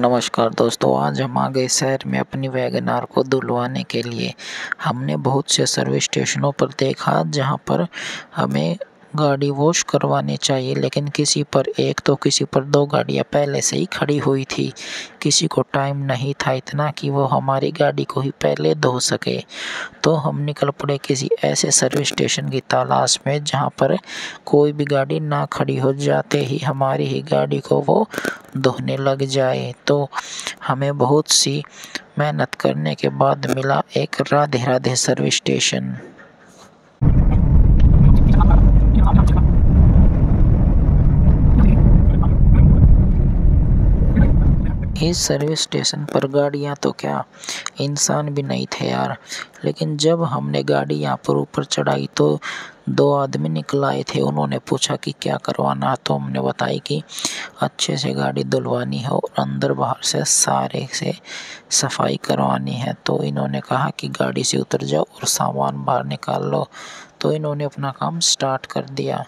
नमस्कार दोस्तों, आज हम आ गए शहर में अपनी वैगनआर को धुलवाने के लिए। हमने बहुत से सर्विस स्टेशनों पर देखा जहां पर हमें गाड़ी वॉश करवानी चाहिए, लेकिन किसी पर एक तो किसी पर दो गाड़ियां पहले से ही खड़ी हुई थी। किसी को टाइम नहीं था इतना कि वो हमारी गाड़ी को ही पहले धो सके। तो हम निकल पड़े किसी ऐसे सर्विस स्टेशन की तलाश में जहां पर कोई भी गाड़ी ना खड़ी हो, जाते ही हमारी ही गाड़ी को वो धोने लग जाए। तो हमें बहुत सी मेहनत करने के बाद मिला एक राधे राधे सर्विस स्टेशन। इस सर्विस स्टेशन पर गाड़ियां तो क्या, इंसान भी नहीं थे यार। लेकिन जब हमने गाड़ी यहाँ पर ऊपर चढ़ाई तो दो आदमी निकल आए थे। उन्होंने पूछा कि क्या करवाना, तो हमने बताई कि अच्छे से गाड़ी धुलवानी है और अंदर बाहर से सारे से सफाई करवानी है। तो इन्होंने कहा कि गाड़ी से उतर जाओ और सामान बाहर निकाल लो। तो इन्होंने अपना काम स्टार्ट कर दिया।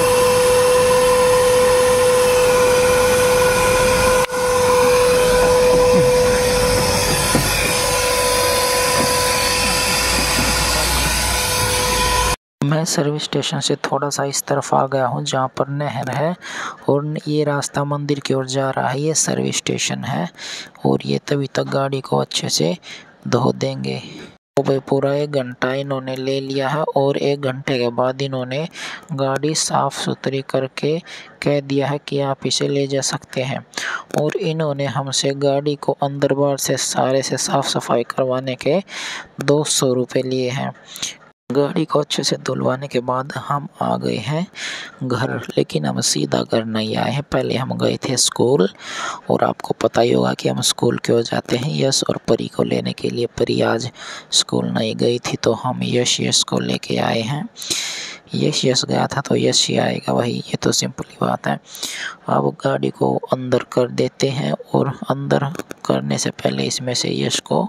मैं सर्विस स्टेशन से थोड़ा सा इस तरफ आ गया हूँ जहाँ पर नहर है और ये रास्ता मंदिर की ओर जा रहा है। ये सर्विस स्टेशन है और ये तभी तक गाड़ी को अच्छे से धो देंगे। तो भाई पूरा 1 घंटा इन्होंने ले लिया है और 1 घंटे के बाद इन्होंने गाड़ी साफ सुथरी करके कह दिया है कि आप इसे ले जा सकते हैं। और इन्होंने हमसे गाड़ी को अंदर बाहर से सारे से साफ सफाई करवाने के 200 रुपये लिए हैं। गाड़ी को अच्छे से धुलवाने के बाद हम आ गए हैं घर, लेकिन हम सीधा घर नहीं आए हैं। पहले हम गए थे स्कूल, और आपको पता ही होगा कि हम स्कूल क्यों जाते हैं, यश और परी को लेने के लिए। परी आज स्कूल नहीं गई थी तो हम यश को लेके आए हैं। यश गया था तो यश ही आएगा, वही, ये तो सिंपली बात है। अब गाड़ी को अंदर कर देते हैं और अंदर करने से पहले इसमें से यश को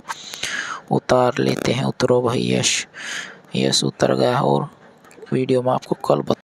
उतार लेते हैं। उतरो भाई यश उतर गया और वीडियो में आपको कल